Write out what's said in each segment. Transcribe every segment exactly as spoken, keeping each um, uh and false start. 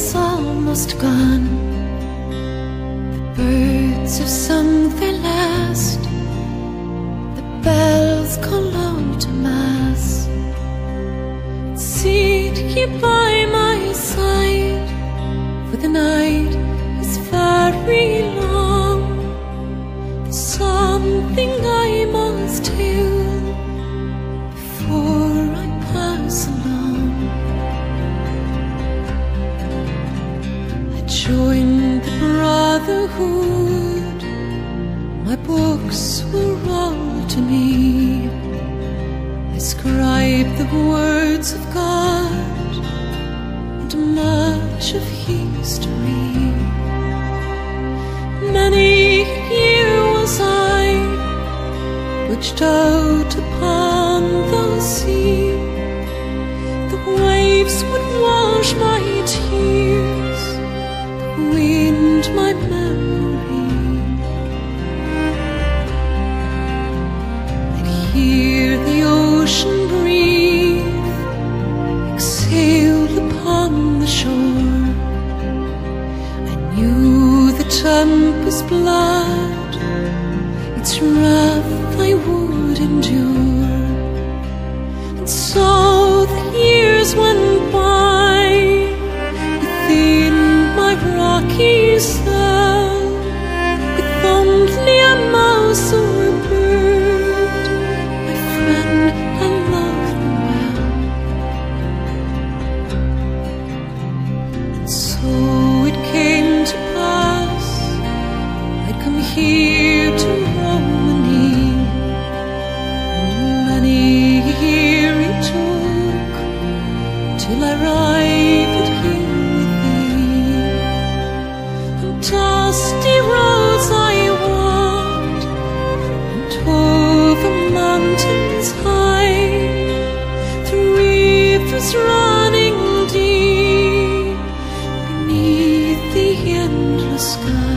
is almost gone. The birds have sung their last. The bells call out to mass. Sit ye by my side, for the night is very long. There's something I must tell before I pass along. I joined the brotherhood, my books were all to me. I scribe the words of God and much of history. Many a year was I butched out upon the sea. The waves would wash my tears, the wind my memory. I'd hear the ocean breathe, exhale upon the shore. I knew the tempest's blood, its wrath I would endure. And so the years went by within my rocky cell, with only a mouse or a bird, my friend, I loved them well. And so it came to pass, I'd come here to Romany, and many a year it took till I arrived here with thee. On dusty roads I walked, and over mountains high, through rivers running deep, beneath the endless sky.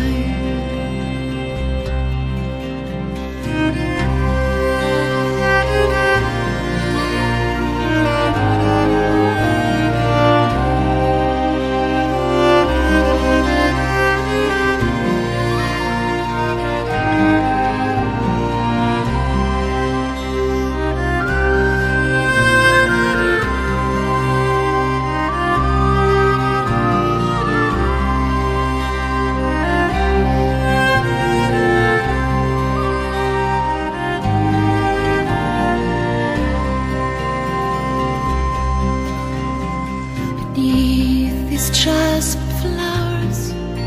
Beneath these jasmine flowers,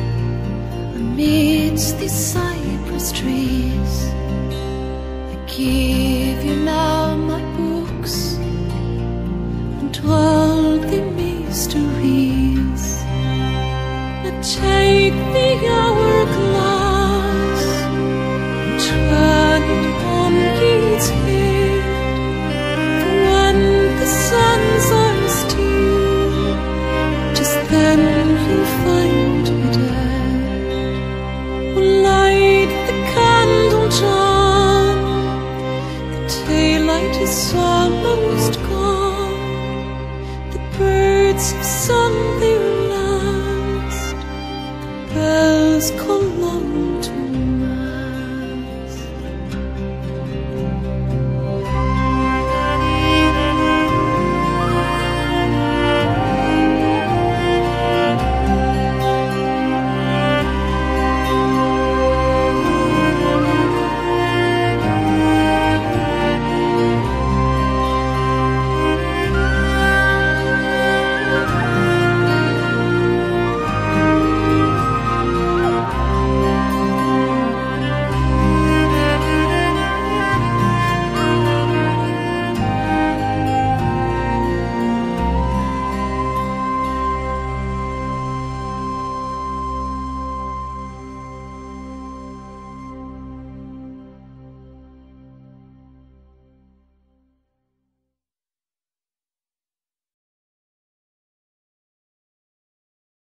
amidst these cypress trees, I give you now my books and all the mysteries. Now take the hourglass and turn it on its head, for when the suns are still, then you'll find me dead. Oh, light the candle, John, the daylight is almost